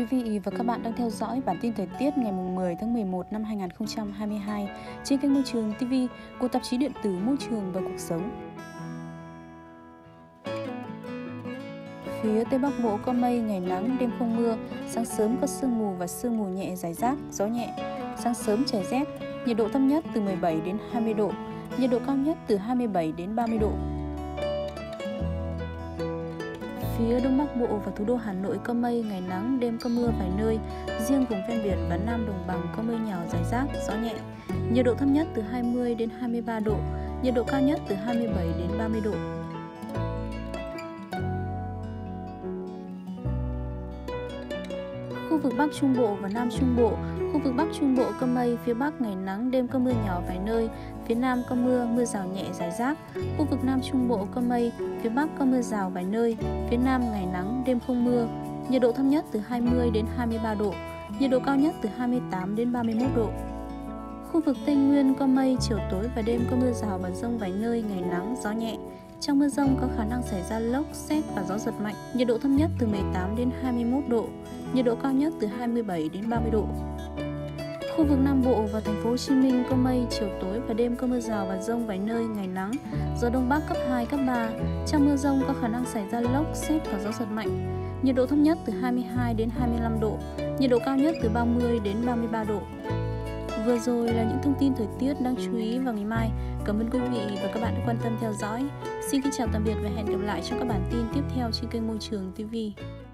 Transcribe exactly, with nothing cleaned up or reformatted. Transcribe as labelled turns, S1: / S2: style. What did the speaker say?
S1: Quý vị và các bạn đang theo dõi bản tin thời tiết ngày mười tháng mười một năm hai nghìn không trăm hai mươi hai trên kênh Môi trường ti vi của tạp chí điện tử Môi trường và Cuộc sống. Phía Tây Bắc Bộ có mây, ngày nắng, đêm không mưa, sáng sớm có sương mù và sương mù nhẹ rải rác, gió nhẹ. Sáng sớm trời rét, nhiệt độ thấp nhất từ mười bảy đến hai mươi độ, nhiệt độ cao nhất từ hai mươi bảy đến ba mươi độ. Phía Đông Bắc Bộ và thủ đô Hà Nội có mây, ngày nắng, đêm có mưa vài nơi, riêng vùng ven biển và Nam Đồng bằng có mưa nhỏ rải rác, gió nhẹ. Nhiệt độ thấp nhất từ hai mươi đến hai mươi ba độ, nhiệt độ cao nhất từ hai mươi bảy đến ba mươi độ. Khu vực Bắc Trung Bộ và Nam Trung Bộ, khu vực Bắc Trung Bộ có mây, phía Bắc ngày nắng, đêm có mưa nhỏ vài nơi, phía Nam có mưa, mưa rào nhẹ rải rác. Khu vực Nam Trung Bộ có mây, phía Bắc có mưa rào vài nơi, phía Nam ngày nắng, đêm không mưa. Nhiệt độ thấp nhất từ hai mươi đến hai mươi ba độ, nhiệt độ cao nhất từ hai mươi tám đến ba mươi mốt độ. Khu vực Tây Nguyên có mây, chiều tối và đêm có mưa rào và dông vài nơi, ngày nắng, gió nhẹ. Trong mưa dông có khả năng xảy ra lốc, sét và gió giật mạnh. Nhiệt độ thấp nhất từ mười tám đến hai mươi mốt độ, nhiệt độ cao nhất từ hai mươi bảy đến ba mươi độ. Khu vực Nam Bộ và thành phố Hồ Chí Minh có mây, chiều tối và đêm có mưa rào và dông vài nơi, ngày nắng, gió đông bắc cấp hai, cấp ba. Trong mưa dông có khả năng xảy ra lốc, sét và gió giật mạnh. Nhiệt độ thấp nhất từ hai mươi hai đến hai mươi lăm độ, nhiệt độ cao nhất từ ba mươi đến ba mươi ba độ. Vừa rồi là những thông tin thời tiết đáng chú ý vào ngày mai. Cảm ơn quý vị và các bạn đã quan tâm theo dõi. Xin kính chào tạm biệt và hẹn gặp lại trong các bản tin tiếp theo trên kênh Môi trường ti vi.